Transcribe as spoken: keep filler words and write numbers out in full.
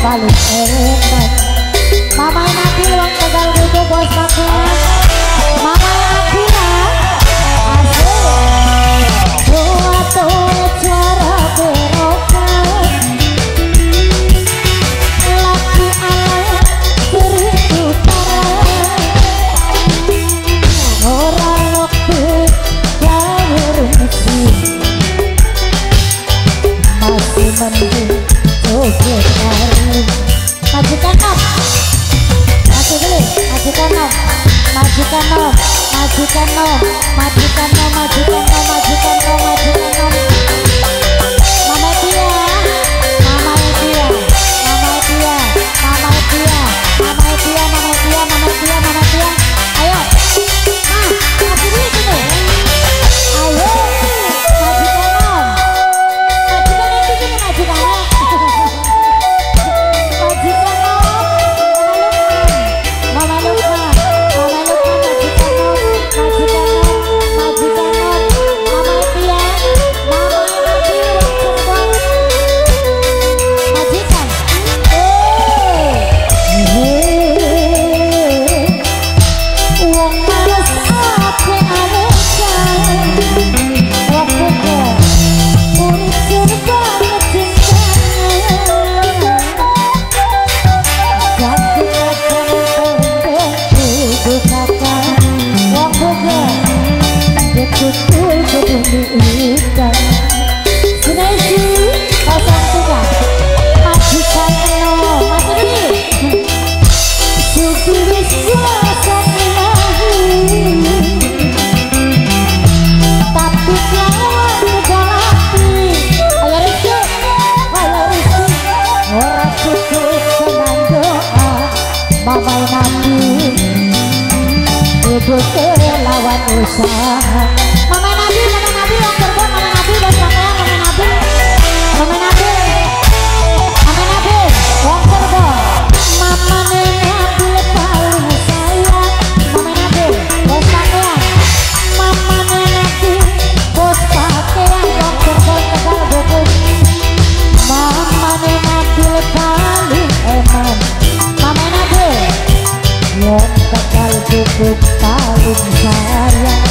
paling enak. Mama nanti uang tegal duduk bos pakai. Mama nanti ya asik. Tua tua suara berokan. Laki alam seribu parah. Orang waktu jauh rumit. Masih mending joget kali. Majikan nom, maju dulu, majikan nom, majikan nom, majikan nom, majikan nom, majikan nom, majikan nom, majikan nom. Mama dia, mama dia, mama dia, mama dia, mama dia, mama dia, mama dia, mama dia. Ayo, ah, maju dulu sini. Ayo, majikan nom, majikan nanti sini majikannya. Mamai nabi ibu lawan usaha. Mamai nabi, mamai nabi yang terbon, mamai nabi bos pakaian, mamai nabi, mamai nabi, mamai nabi yang terbon. Mama nabi paling sayang, mamai nabi bos pakaian, mama nabi bos pakaian yang terbon tegal bebek. Mama nabi paling eman. Yang tegal bubuk paling sayang.